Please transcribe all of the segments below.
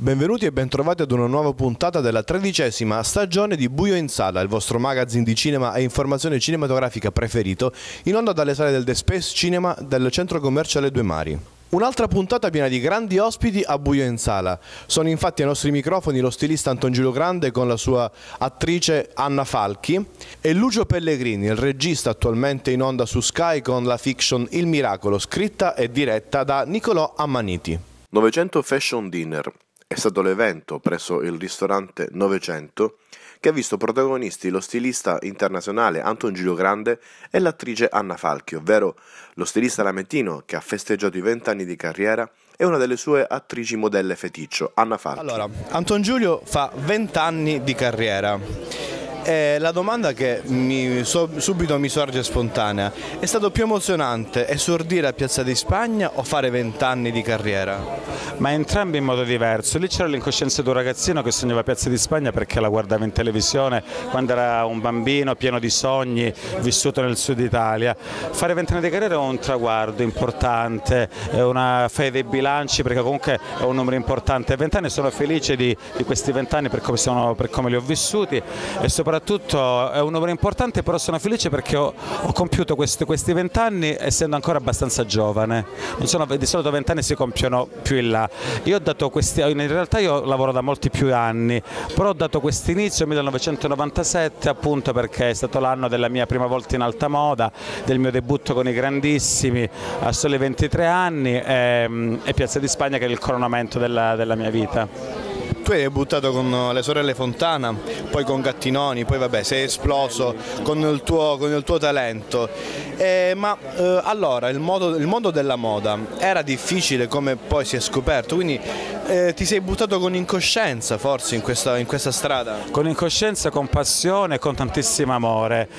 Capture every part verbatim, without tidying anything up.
Benvenuti e bentrovati ad una nuova puntata della tredicesima stagione di Buio in Sala, il vostro magazine di cinema e informazione cinematografica preferito, in onda dalle sale del The Space Cinema del centro commerciale Due Mari. Un'altra puntata piena di grandi ospiti a Buio in Sala. Sono infatti ai nostri microfoni lo stilista Anton Giulio Grande con la sua attrice Anna Falchi e Lucio Pellegrini, il regista attualmente in onda su Sky con la fiction Il Miracolo, scritta e diretta da Nicolò Ammaniti. Novecento Fashion Dinner è stato l'evento presso il ristorante Novecento che ha visto protagonisti lo stilista internazionale Anton Giulio Grande e l'attrice Anna Falchi, ovvero lo stilista lamentino che ha festeggiato i vent'anni di carriera e una delle sue attrici modelle feticcio, Anna Falchi. Allora, Anton Giulio fa vent'anni di carriera. E la domanda che mi, so, subito mi sorge spontanea: è stato più emozionante esordire a Piazza di Spagna o fare vent'anni di carriera? Ma entrambi in modo diverso. Lì c'era l'incoscienza di un ragazzino che sognava Piazza di Spagna perché la guardava in televisione quando era un bambino pieno di sogni, vissuto nel sud Italia. Fare vent'anni di carriera è un traguardo importante, è una fede dei bilanci perché comunque è un numero importante. Vent'anni, sono felice di, di questi vent'anni per come, sono, per come li ho vissuti e soprattutto Soprattutto è un numero importante, però sono felice perché ho, ho compiuto questi vent'anni essendo ancora abbastanza giovane. Non sono, di solito vent'anni si compiono più in là. Io ho dato questi, in realtà io lavoro da molti più anni, però ho dato questo inizio nel millenovecentonovantasette appunto perché è stato l'anno della mia prima volta in alta moda, del mio debutto con i grandissimi a soli ventitré anni e, e Piazza di Spagna che è il coronamento della, della mia vita. Tu hai debuttato con le sorelle Fontana, poi con Gattinoni, poi vabbè sei esploso con il tuo, con il tuo talento. Eh, ma eh, allora il, modo, il mondo della moda era difficile come poi si è scoperto, quindi eh, ti sei buttato con incoscienza forse in questa, in questa strada? Con incoscienza, con passione e con tantissimo amore,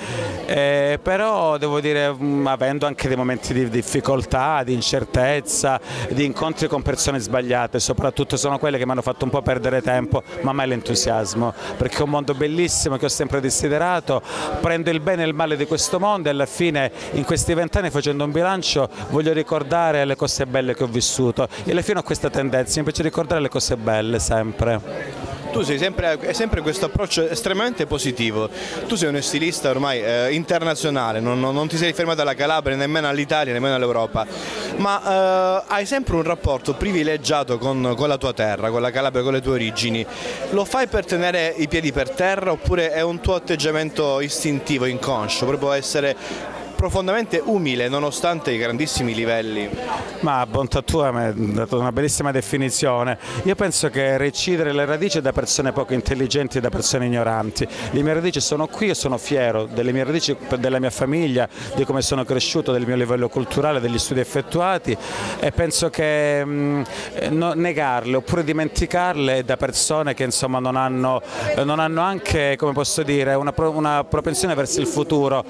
eh, però devo dire mh, avendo anche dei momenti di difficoltà, di incertezza, di incontri con persone sbagliate, soprattutto sono quelle che mi hanno fatto un po' perdere tempo, ma mai l'entusiasmo, perché è un mondo bellissimo che ho sempre desiderato, prendo il bene e il male di questo mondo e alla fine in questi vent'anni facendo un bilancio voglio ricordare le cose belle che ho vissuto e alla fine ho questa tendenza, mi piace ricordare le cose belle sempre. Tu sei sempre, hai sempre questo approccio estremamente positivo, tu sei uno stilista ormai eh, internazionale, non, non, non ti sei fermato alla Calabria, nemmeno all'Italia, nemmeno all'Europa, ma eh, hai sempre un rapporto privilegiato con, con la tua terra, con la Calabria, con le tue origini. Lo fai per tenere i piedi per terra oppure è un tuo atteggiamento istintivo, inconscio, proprio essere profondamente umile nonostante i grandissimi livelli? Ma bontà tua mi hai dato una bellissima definizione. Io penso che recidere le radici da persone poco intelligenti e da persone ignoranti. Le mie radici sono qui e sono fiero delle mie radici, della mia famiglia, di come sono cresciuto, del mio livello culturale, degli studi effettuati e penso che mh, no, negarle oppure dimenticarle da persone che insomma non hanno, non hanno anche, come posso dire, una, una propensione verso il futuro.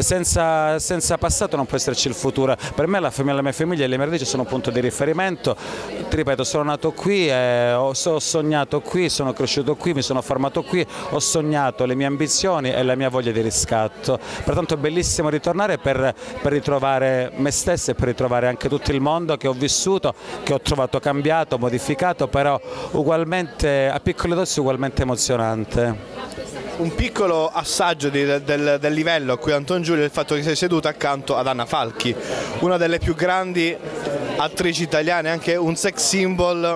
Senza senza passato non può esserci il futuro. Per me la, famiglia, la mia famiglia e le mie radici sono un punto di riferimento. Ti ripeto, sono nato qui, eh, ho, ho sognato qui, sono cresciuto qui, mi sono formato qui, ho sognato le mie ambizioni e la mia voglia di riscatto. Pertanto è bellissimo ritornare per, per ritrovare me stesso e per ritrovare anche tutto il mondo che ho vissuto, che ho trovato cambiato, modificato, però ugualmente, a piccole dosi ugualmente emozionante. Un piccolo assaggio di, del, del livello a cui Anton Giulio è il fatto che sei seduto accanto ad Anna Falchi, una delle più grandi attrici italiane, anche un sex symbol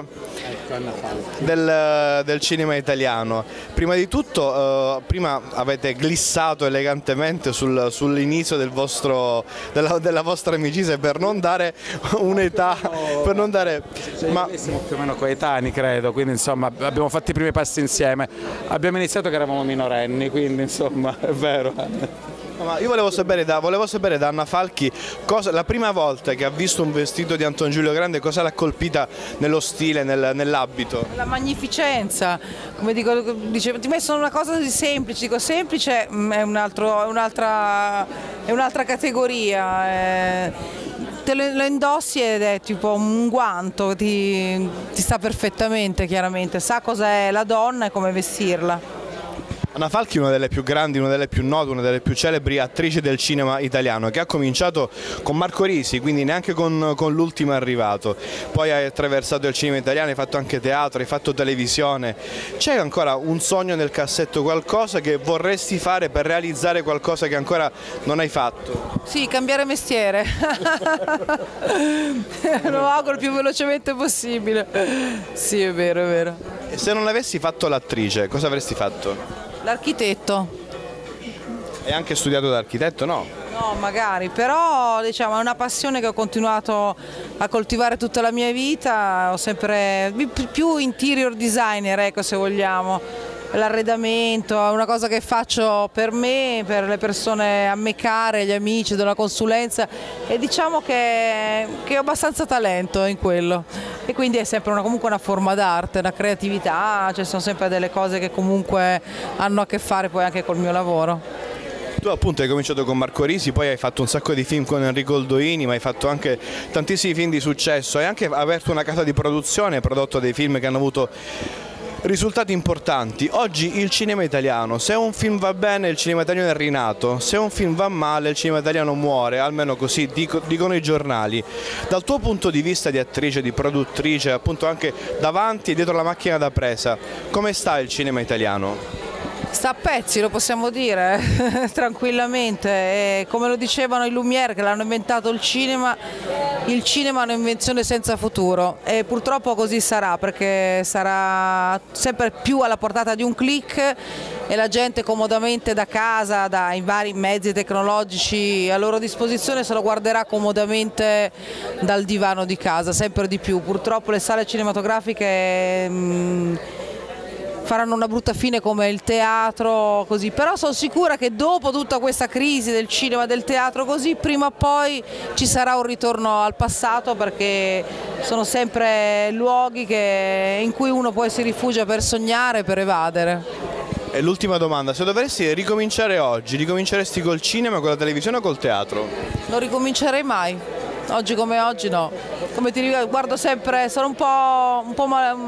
del, del cinema italiano. Prima di tutto, eh, prima avete glissato elegantemente sul, sull'inizio del vostro, della, della vostra amicizia per non dare un'età, per non dare... Ma... siamo più o meno coetanei credo, quindi insomma abbiamo fatto i primi passi insieme, abbiamo iniziato che eravamo minorenni, quindi insomma è vero. Ma io volevo sapere da, volevo sapere da Anna Falchi cosa, la prima volta che ha visto un vestito di Anton Giulio Grande, cosa l'ha colpita nello stile, nel, nell'abito? La magnificenza, come dico, dice, ti messo una cosa di semplice, dico semplice è un'altra è un'altra categoria, è, te lo indossi ed è tipo un guanto, ti, ti sta perfettamente chiaramente, sa cosa è la donna e come vestirla. Anna Falchi è una delle più grandi, una delle più note, una delle più celebri attrici del cinema italiano, che ha cominciato con Marco Risi, quindi neanche con, con l'ultimo arrivato. Poi hai attraversato il cinema italiano, hai fatto anche teatro, hai fatto televisione. C'è ancora un sogno nel cassetto, qualcosa che vorresti fare per realizzare qualcosa che ancora non hai fatto? Sì, cambiare mestiere. Lo auguro il più velocemente possibile. Sì, è vero, è vero. E se non avessi fatto l'attrice, cosa avresti fatto? L'architetto. Hai anche studiato da architetto, no? No, magari, però diciamo è una passione che ho continuato a coltivare tutta la mia vita, ho sempre più interior designer, ecco, se vogliamo, l'arredamento, è una cosa che faccio per me, per le persone a me care, gli amici, della consulenza, e diciamo che, che ho abbastanza talento in quello e quindi è sempre una, comunque una forma d'arte, una creatività, ci sono sempre delle cose che comunque hanno a che fare poi anche col mio lavoro. Tu appunto hai cominciato con Marco Risi, poi hai fatto un sacco di film con Enrico Oldoini, ma hai fatto anche tantissimi film di successo, hai anche aperto una casa di produzione, hai prodotto dei film che hanno avuto risultati importanti. Oggi il cinema italiano, se un film va bene il cinema italiano è rinato, se un film va male il cinema italiano muore, almeno così dico, dicono i giornali. Dal tuo punto di vista di attrice, di produttrice, appunto anche davanti e dietro la macchina da presa, come sta il cinema italiano? Sta a pezzi, lo possiamo dire tranquillamente, e come lo dicevano i Lumière che l'hanno inventato il cinema, il cinema è un'invenzione senza futuro e purtroppo così sarà, perché sarà sempre più alla portata di un click e la gente comodamente da casa, dai vari mezzi tecnologici a loro disposizione, se lo guarderà comodamente dal divano di casa, sempre di più. Purtroppo le sale cinematografiche mh, faranno una brutta fine come il teatro, così. Però sono sicura che dopo tutta questa crisi del cinema e del teatro così, prima o poi ci sarà un ritorno al passato, perché sono sempre luoghi che, in cui uno poi si rifugia per sognare, per evadere. E l'ultima domanda, se dovessi ricominciare oggi, ricominceresti col cinema, con la televisione o col teatro? Non ricomincerei mai. Oggi come oggi no, come ti dico, guardo sempre, sono un po', un po'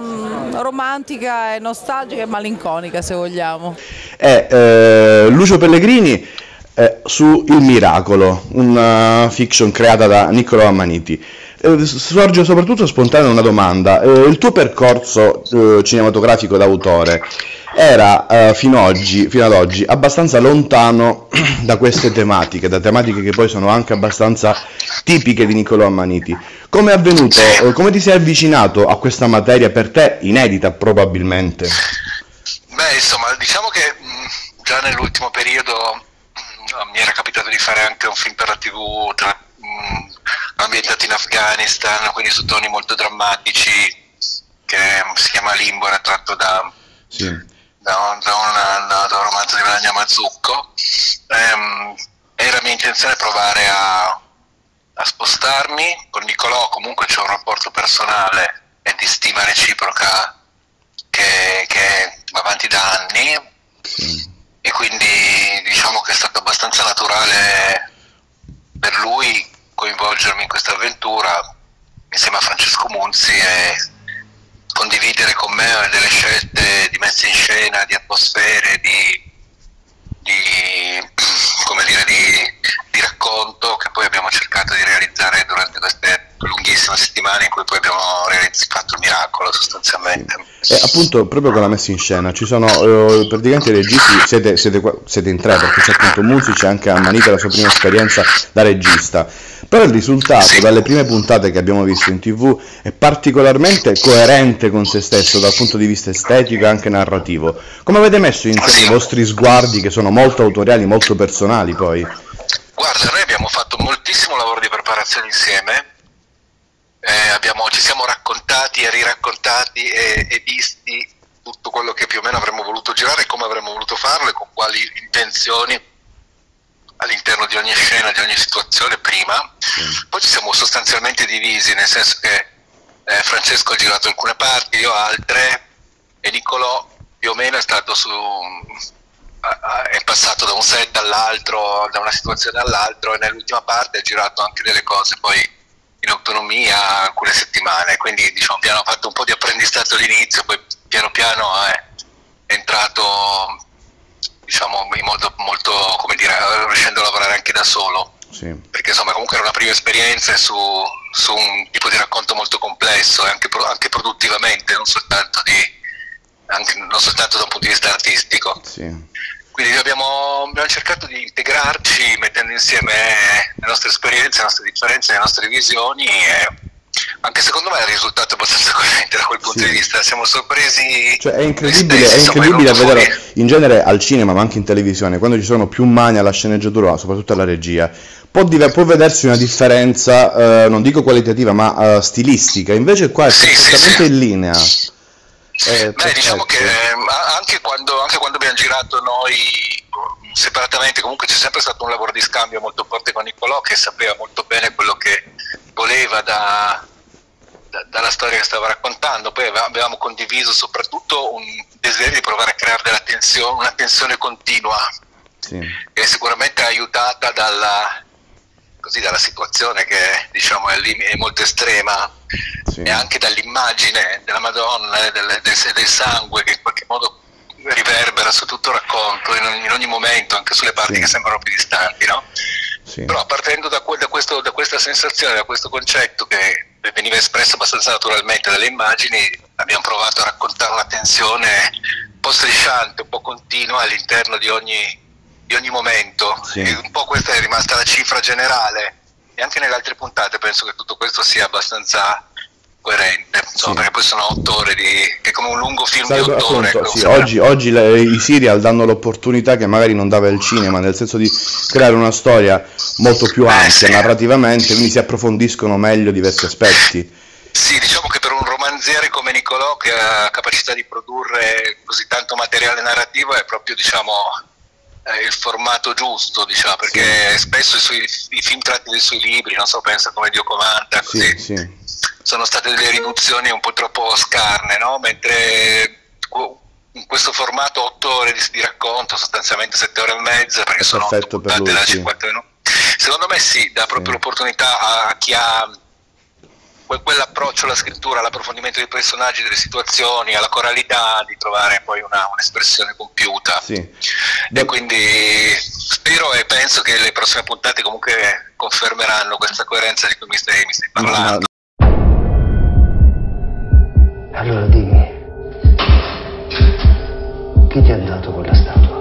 romantica e nostalgica e malinconica, se vogliamo. È eh, Lucio Pellegrini eh, su Il Miracolo, una fiction creata da Niccolò Ammaniti. Eh, sorge soprattutto spontanea una domanda, eh, il tuo percorso eh, cinematografico d'autore era eh, fino, oggi, fino ad oggi abbastanza lontano da queste tematiche, da tematiche che poi sono anche abbastanza tipiche di Niccolò Ammaniti. Come è avvenuto, eh, come ti sei avvicinato a questa materia per te inedita probabilmente? Beh, insomma, diciamo che mh, già nell'ultimo periodo mh, mi era capitato di fare anche un film per la tivù tra, mh, ambientato in Afghanistan, quindi su toni molto drammatici, che si chiama Limbo, era tratto da... Sì. Da un, da, una, da un romanzo di Melania Mazzucco. Ehm, era mia intenzione provare a, a spostarmi. Con Niccolò comunque c'è un rapporto personale e di stima reciproca che, che va avanti da anni, sì. E quindi diciamo che è stato abbastanza naturale per lui coinvolgermi in questa avventura insieme a Francesco Munzi e condividere con me delle scelte di messa in scena, di atmosfere, di, di, come dire, di, di racconto, che poi abbiamo cercato di realizzare durante queste lunghissime settimane in cui poi abbiamo fatto il miracolo sostanzialmente. E appunto proprio con la messa in scena ci sono eh, praticamente i registi, siete, siete, siete in tre, perché c'è appunto Munzi, c'è anche Ammaniti, la sua prima esperienza da regista, però il risultato sì. Dalle prime puntate che abbiamo visto in tv è particolarmente coerente con se stesso dal punto di vista estetico e anche narrativo. Come avete messo insieme sì. I vostri sguardi, che sono molto autoriali, molto personali poi? Guarda, noi abbiamo fatto moltissimo lavoro di preparazione insieme. Eh, abbiamo, ci siamo raccontati e riraccontati e, e visti tutto quello che più o meno avremmo voluto girare, come avremmo voluto farlo e con quali intenzioni all'interno di ogni scena, di ogni situazione prima. Mm. Poi ci siamo sostanzialmente divisi, nel senso che eh, Francesco ha girato alcune parti, io altre, e Niccolò più o meno è stato su è passato da un set all'altro, da una situazione all'altro, e nell'ultima parte ha girato anche delle cose poi in autonomia alcune settimane, quindi diciamo abbiamo fatto un po' di apprendistato all'inizio, poi piano piano è entrato diciamo in modo molto, come dire, riuscendo a lavorare anche da solo. Sì. Perché insomma comunque era una prima esperienza su, su un tipo di racconto molto complesso e anche, anche produttivamente, non soltanto, di, anche, non soltanto da un punto di vista artistico. Sì. Quindi abbiamo, abbiamo cercato di integrarci mettendo insieme le nostre esperienze, le nostre differenze, le nostre visioni e anche secondo me il risultato è abbastanza coerente da quel punto Sì. di vista. Siamo sorpresi. Cioè è incredibile, stessi, è insomma, incredibile venuto vedere fuori. in genere al cinema ma anche in televisione, quando ci sono più mani alla sceneggiatura, soprattutto alla regia, può, div- può vedersi una differenza, eh, non dico qualitativa, ma eh, stilistica. Invece qua è Sì, sì, perfettamente sì. in linea. Eh, Beh, diciamo che perfetto. eh, anche quando, anche quando abbiamo girato noi eh, separatamente, comunque c'è sempre stato un lavoro di scambio molto forte con Niccolò, che sapeva molto bene quello che voleva da, da- dalla storia che stava raccontando. Poi ave- avevamo condiviso soprattutto un desiderio di provare a creare della tensione, una tensione continua, Sì. che è sicuramente aiutata dalla, così, dalla situazione che diciamo è, lì- è molto estrema, Sì. e anche dall'immagine della Madonna e del, del, del sangue che in qualche modo riverbera su tutto il racconto, in ogni, in ogni momento, anche sulle parti Sì. che sembrano più distanti, no? Sì. Però partendo da, que- da, questo, da questa sensazione, da questo concetto che veniva espresso abbastanza naturalmente dalle immagini, abbiamo provato a raccontare una tensione un po' strisciante, un po' continua all'interno di ogni, di ogni momento. Sì. E un po' questa è rimasta la cifra generale, e anche nelle altre puntate penso che tutto questo sia abbastanza coerente, insomma, Sì. perché poi sono otto ore di, che è come un lungo film Sai, di otto ore. appunto, ecco, sì, sembra- oggi, oggi le- i serial danno l'opportunità che magari non dava il cinema, nel senso di creare una storia molto più Eh, ampia sì. narrativamente, quindi si approfondiscono meglio diversi aspetti. Sì, diciamo che per un romanziere come Niccolò, che ha capacità di produrre così tanto materiale narrativo, è proprio, diciamo, eh, il formato giusto, diciamo, perché spesso i, suoi, i film tratti dai suoi libri, non so, pensa come Dio comanda, così, Sì, sì, sono state delle riduzioni un po' troppo scarne, no? Mentre qu- in questo formato otto ore di, di racconto, sostanzialmente sette ore e mezza, perché È sono otto perfetto per puntate lui, da sì. cinquanta minuti. Secondo me sì, dà proprio l'opportunità a chi ha que- quell'approccio alla scrittura, all'approfondimento dei personaggi, delle situazioni, alla coralità, di trovare poi una, un'espressione compiuta. sì. E quindi spero e penso che le prossime puntate comunque confermeranno questa coerenza di cui mi stai, mi stai parlando. Allora dimmi, chi ti ha dato quella statua?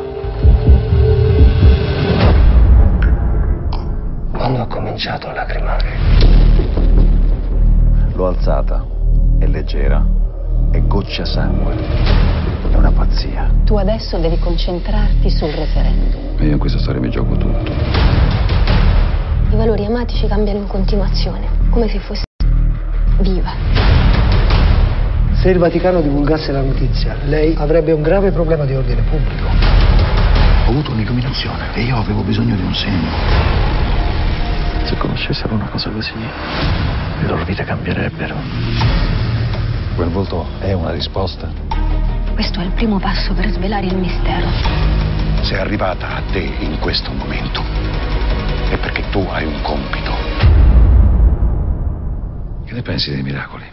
Quando ho cominciato a lacrimare? L'ho alzata, è leggera, è goccia sangue, è una pazzia. Tu adesso devi concentrarti sul referendum. E io in questa storia mi gioco tutto. I valori amatici cambiano in continuazione, come se fossi viva. Se il Vaticano divulgasse la notizia, lei avrebbe un grave problema di ordine pubblico. Ho avuto un'illuminazione e io avevo bisogno di un segno. Se conoscessero una cosa così, le loro vite cambierebbero. Quel volto è una risposta? Questo è il primo passo per svelare il mistero. Se è arrivata a te in questo momento, è perché tu hai un compito. Che ne pensi dei miracoli?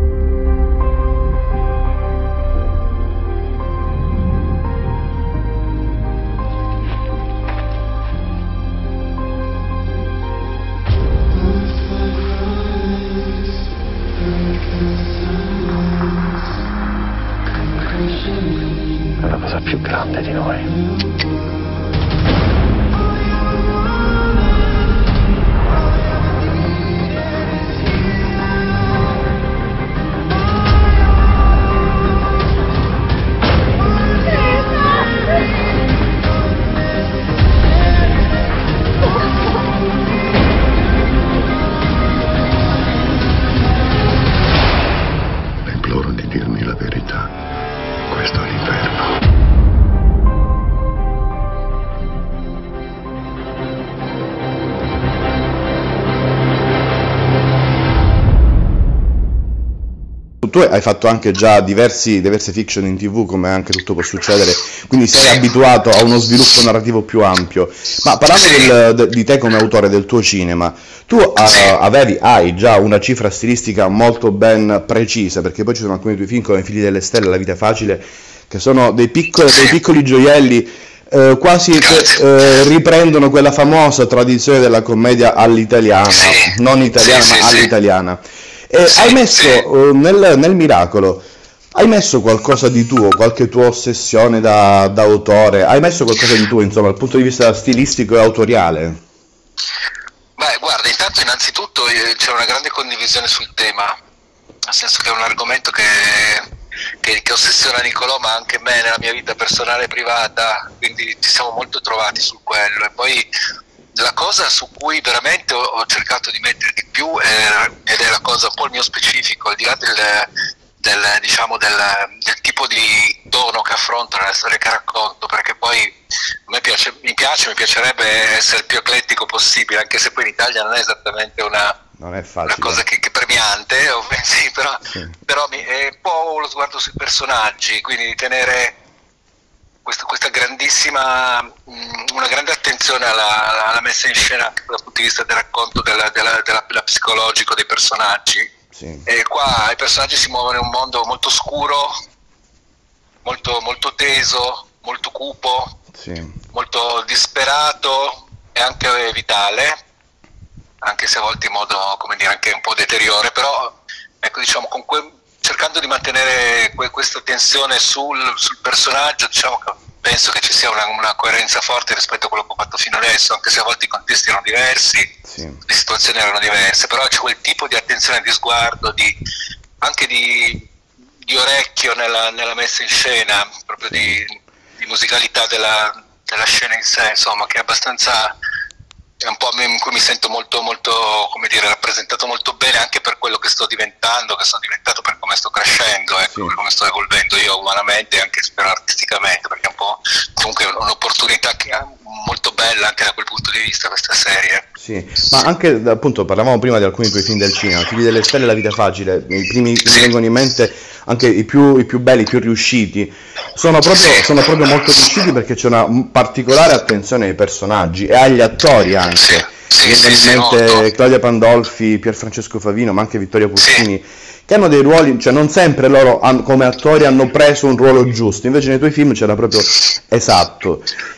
È la cosa più grande di noi. Le imploro di dirmi la verità. Questo è l'inferno. Tu hai fatto anche già diversi, diverse fiction in tv, come anche tutto può succedere, quindi sei Sì. abituato a uno sviluppo narrativo più ampio. Ma parlando Sì. del- de- di te come autore del tuo cinema, tu ah, Sì. avevi, hai già una cifra stilistica molto ben precisa, perché poi ci sono alcuni tuoi film come Figli delle Stelle, La vita facile, che sono dei piccoli, dei piccoli gioielli eh, quasi che, eh, riprendono quella famosa tradizione della commedia all'italiana, sì, non italiana sì, ma sì, all'italiana. E sì, hai messo sì. eh, nel, nel Miracolo, hai messo qualcosa di tuo, qualche tua ossessione da, da autore, hai messo qualcosa di tuo, insomma, dal punto di vista stilistico e autoriale? Beh, guarda, intanto innanzitutto eh, c'è una grande condivisione sul tema, nel senso che è un argomento che, che, che ossessiona Nicolò, ma anche me nella mia vita personale e privata, quindi ci siamo molto trovati su quello. E poi la cosa su cui veramente ho, ho cercato di mettere di più, è, ed è la cosa un po' il mio specifico, al di là del, del, diciamo, del, del tipo di tono che affronto nelle storie che racconto, perché poi a me piace, mi piace, mi piacerebbe essere il più eclettico possibile, anche se poi in Italia non è esattamente una, non è facile. una cosa che, che premiante, ovvio, sì, però, Sì. però mi, è un po' lo sguardo sui personaggi, quindi di tenere questa, questa grandissima, mh, una grande attenzione alla, alla messa in scena anche dal punto di vista del racconto della, della, della, della psicologico dei personaggi. Sì. E qua i personaggi si muovono in un mondo molto scuro, molto, molto teso, molto cupo, Sì. molto disperato e anche vitale, anche se a volte in modo, come dire, anche un po' deteriore, però ecco, diciamo, con que- cercando di mantenere que- questa tensione sul, sul personaggio, diciamo che penso che ci sia una, una coerenza forte rispetto a quello che ho fatto fino adesso, anche se a volte i contesti erano diversi, Sì. le situazioni erano diverse, però c'è quel tipo di attenzione, di sguardo, di, anche di, di orecchio nella, nella messa in scena, proprio di, di musicalità della, della scena in sé, insomma, che è abbastanza, è un po' in cui mi sento molto, molto, come dire, rappresentato molto bene anche per quello che sto diventando, che sono diventato, per come sto crescendo, ecco, Sì. per come sto evolvendo io umanamente e anche spero artisticamente, perché è un po' comunque un'opportunità che è molto bella anche da quel punto di vista questa serie. Sì, ma anche appunto parlavamo prima di alcuni tuoi film del cinema, Figli delle Stelle e La Vita Facile, i primi che mi Sì. vengono in mente, anche i più, i più belli, i più riusciti, sono proprio, Sì. sono proprio molto riusciti perché c'è una particolare attenzione ai personaggi e agli attori anche. Sì, sì, Mi sì, viene sì, in mente molto. Claudia Pandolfi, Pierfrancesco Favino, ma anche Vittoria Puccini, che hanno dei ruoli, cioè non sempre loro hanno- come attori hanno preso un ruolo giusto, invece nei tuoi film c'era proprio esatto.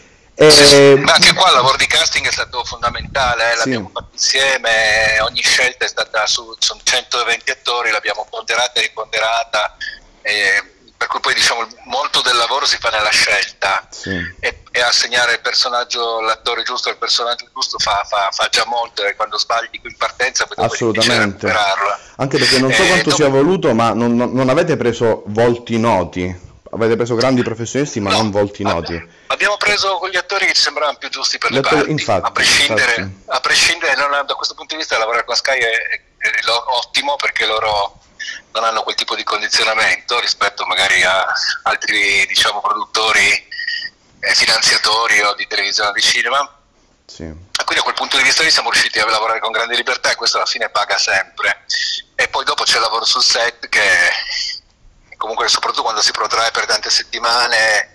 E... Ma anche qua il lavoro di casting è stato fondamentale, eh, l'abbiamo Sì. fatto insieme, ogni scelta è stata su, sono centoventi attori, l'abbiamo ponderata e riponderata, e per cui poi diciamo molto del lavoro si fa nella scelta, Sì. e, e assegnare il personaggio, l'attore giusto al personaggio giusto fa, fa, fa già molto, e quando sbagli in partenza poi dopo è difficile Assolutamente, recuperarlo. anche perché non so Eh, quanto dopo- sia voluto, ma non, non- non avete preso volti noti, avete preso grandi professionisti ma No, non volti ab- noti. Abbiamo preso quegli attori che ci sembravano più giusti per Gli le attori- parti, infatti, a prescindere, infatti. a prescindere non, da questo punto di vista lavorare con Sky è, è- è lo- ottimo, perché loro non hanno quel tipo di condizionamento rispetto magari a altri, diciamo, produttori, eh, finanziatori o di televisione o di cinema. Sì. E quindi a quel punto di vista lì siamo riusciti a lavorare con grande libertà, e questo alla fine paga sempre. E poi dopo c'è il lavoro sul set, che comunque soprattutto quando si protrae per tante settimane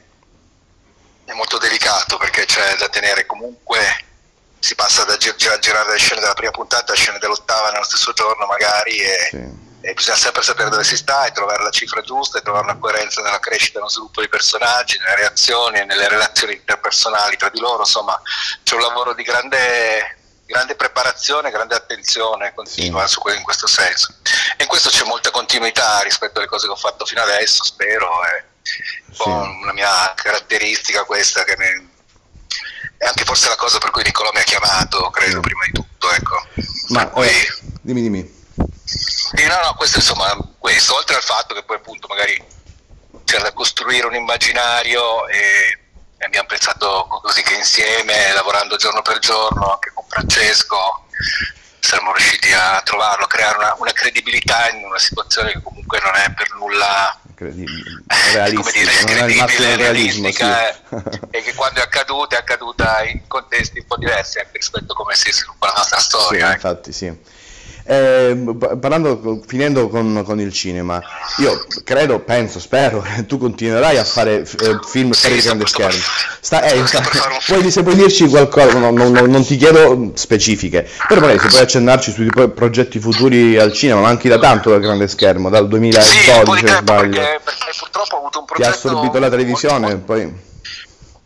è molto delicato, perché c'è da tenere comunque, si passa da gir- gir- girare le scene della prima puntata a scene dell'ottava nello stesso giorno magari, e, Sì. e bisogna sempre sapere dove si sta e trovare la cifra giusta e trovare una coerenza nella crescita e nello sviluppo dei personaggi, nelle reazioni e nelle relazioni interpersonali tra di loro. Insomma, c'è un lavoro di grande, grande preparazione, grande attenzione continua Sì. su que- in questo senso, e in questo c'è molta continuità rispetto alle cose che ho fatto fino adesso, spero, è un po' Sì. una mia caratteristica questa, che mi- è anche forse la cosa per cui Nicolò mi ha chiamato, credo, Sì. prima di tutto, ecco. Ma Per cui- eh, dimmi dimmi. sì, no, no, questo insomma, questo, oltre al fatto che poi appunto magari c'era da costruire un immaginario, e e abbiamo pensato così che insieme, lavorando giorno per giorno, anche con Francesco, siamo riusciti a trovarlo, a creare una, una credibilità in una situazione che comunque non è per nulla, Incredibile, come realistico, dire, non è il massimo credibile, del realismo, realistica, sì. eh, e che quando è accaduta è accaduta in contesti un po' diversi anche rispetto a come si sviluppa la nostra Sì, storia. ecco. infatti sì. Eh, pa- parlando, finendo con, con il cinema, io credo, penso, spero che tu continuerai a fare eh, film Sì, per il sto- grande sto schermo. per- Sta, eh, sto sta- per fare un film. puoi, se puoi dirci qualcosa, no, no, no, non ti chiedo specifiche, però magari se puoi accennarci sui tuoi progetti futuri al cinema, ma anche da tanto dal grande schermo, dal Sì, un po' duemiladodici di se non tempo, sbaglio. perché, perché purtroppo ho avuto un Ti ha progetto assorbito la televisione, molto- poi...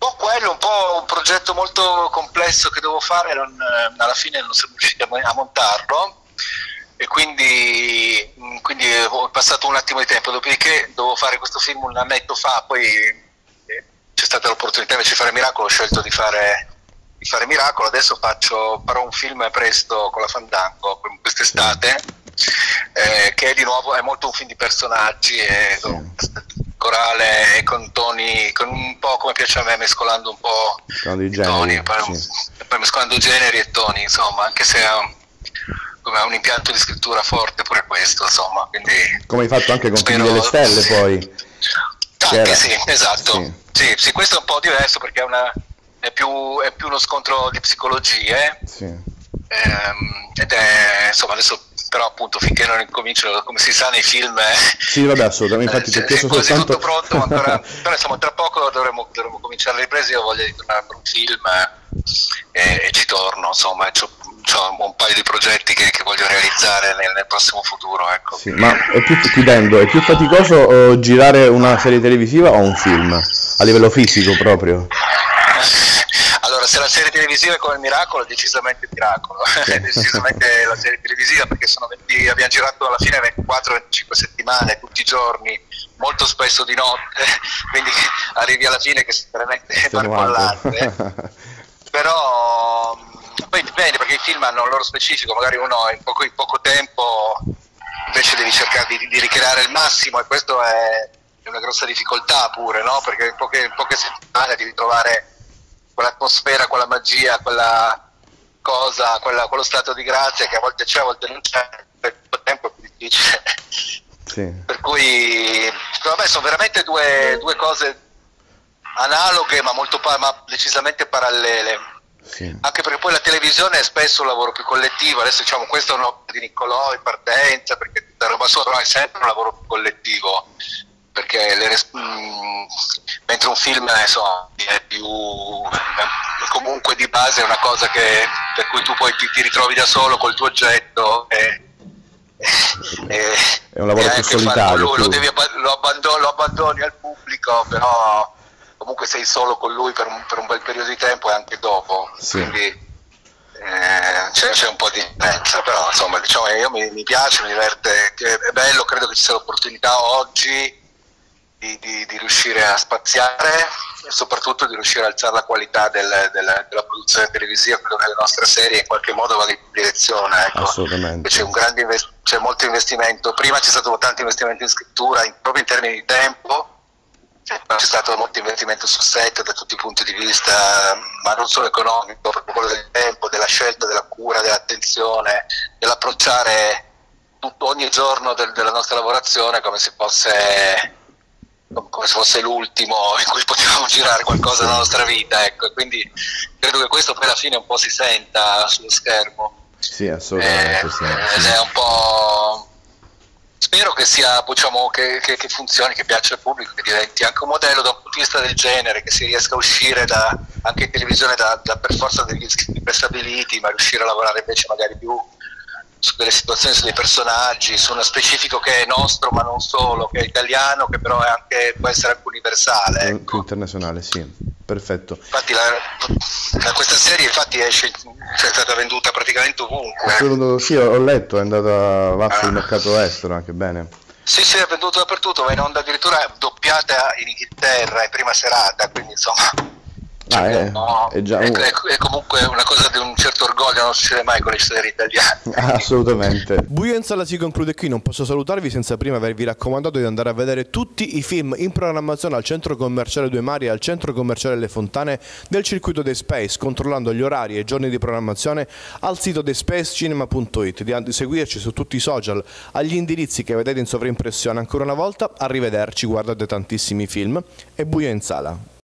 po' quello, un po' un progetto molto complesso che dovevo fare, non, alla fine non siamo riusciti a montarlo, e quindi, quindi ho passato un attimo di tempo, dopodiché dovevo fare questo film un annetto fa, poi c'è stata l'opportunità invece di fare Miracolo, ho scelto di fare, di fare Miracolo, adesso faccio, farò un film presto con la Fandango quest'estate, eh, che è di nuovo è molto un film di personaggi, e, corale e con toni, con un po' come piace a me, mescolando un po' i generi, toni, poi, sì. poi mescolando generi e toni, insomma, anche se ha un, come ha un impianto di scrittura forte pure questo, insomma, quindi come hai fatto anche con spero... Figli delle Stelle, poi anche era... sì, esatto, sì. Sì, sì, questo è un po' diverso perché è, una, è, più, è più uno scontro di psicologie, sì. ehm, ed è, insomma, adesso però appunto finché non incomincio, come si sa nei film, eh, sì, vabbè, assolutamente, infatti eh, ti ho chiesto quasi soltanto... tutto pronto, ma ancora, però insomma tra poco dovremo, dovremo cominciare le riprese, io voglio di tornare per un film, eh, e, e ci torno, insomma, c'ho, c'ho un paio di progetti che, che voglio realizzare nel, nel prossimo futuro, ecco. Sì, ma è più, chiudendo, è più faticoso uh, girare una serie televisiva o un film? A livello fisico proprio? Allora, se la serie televisiva è come il Miracolo, decisamente il Miracolo, decisamente la serie televisiva, perché sono venti, abbiamo girato alla fine ventiquattro venticinque settimane, tutti i giorni, molto spesso di notte, quindi arrivi alla fine che sei veramente barcollante. Però poi dipende, perché i film hanno il loro specifico, magari uno in poco, in poco tempo invece devi cercare di, di ricreare il massimo, e questo è una grossa difficoltà pure, no? Perché in poche, in poche settimane devi trovare quell'atmosfera, quella magia, quella cosa, quella, quello stato di grazia che a volte c'è, a volte non c'è, per tutto il tempo è più difficile. Sì. Per cui secondo me sono veramente due, due cose analoghe ma molto ma decisamente parallele. Sì. Anche perché poi la televisione è spesso un lavoro più collettivo, adesso diciamo questo è un'opera di Niccolò in partenza, perché tutta roba sua, però è sempre un lavoro più collettivo, perché le res- mh, mentre un film insomma, è più è comunque di base è una cosa che, per cui tu poi ti, ti ritrovi da solo col tuo oggetto e, e, è un lavoro e più solitario, lui, più... Lo, devi, lo, abbandoni, lo abbandoni al pubblico, però comunque sei solo con lui per un, per un bel periodo di tempo e anche dopo, sì. Quindi eh, c'è, c'è un po' di differenza, però insomma diciamo io mi, mi piace, mi diverte, che è bello, credo che ci sia l'opportunità oggi di, di, di riuscire a spaziare e soprattutto di riuscire a alzare la qualità del, del, della produzione televisiva, credo che le nostre serie in qualche modo vada in direzione, ecco. Assolutamente. C'è un grande invest- c'è molto investimento, prima c'è stato tanto investimento in scrittura, in, proprio in termini di tempo. C'è stato molto investimento sul set da tutti i punti di vista, ma non solo economico, proprio quello del tempo, della scelta, della cura, dell'attenzione, dell'approcciare tutto, ogni giorno del, della nostra lavorazione come se fosse come se fosse l'ultimo in cui potevamo girare qualcosa nella nostra vita, ecco. Quindi credo che questo poi alla fine un po' si senta sullo schermo. Sì, assolutamente. Eh, sì, ed sì. è un po'... Spero che sia, diciamo, che, che, che funzioni, che piaccia al pubblico, che diventi anche un modello da un punto di vista del genere, che si riesca a uscire da, anche in televisione da, da per forza degli scritti prestabiliti, ma riuscire a lavorare invece magari più su delle situazioni, su dei personaggi, su uno specifico che è nostro ma non solo, che è italiano, che però è anche, può essere anche universale, ecco. Più internazionale, sì, perfetto. Infatti la, la, questa serie infatti esce, cioè è stata venduta praticamente ovunque. Solo, sì, ho letto, è andata, va sul ah. mercato estero anche bene. Sì, sì, è venduto dappertutto, va in onda addirittura doppiata in Inghilterra in prima serata, quindi insomma... Ah, è, no, è, già è, un... è, è comunque una cosa di un certo orgoglio, non succede mai con le serie italiane. Ah, assolutamente. Buio in Sala si conclude qui, non posso salutarvi senza prima avervi raccomandato di andare a vedere tutti i film in programmazione al Centro Commerciale Due Mari e al Centro Commerciale Le Fontane del circuito The Space, controllando gli orari e i giorni di programmazione al sito the space cinema punto it, di seguirci su tutti i social agli indirizzi che vedete in sovraimpressione. Ancora una volta, arrivederci, guardate tantissimi film e Buio in Sala.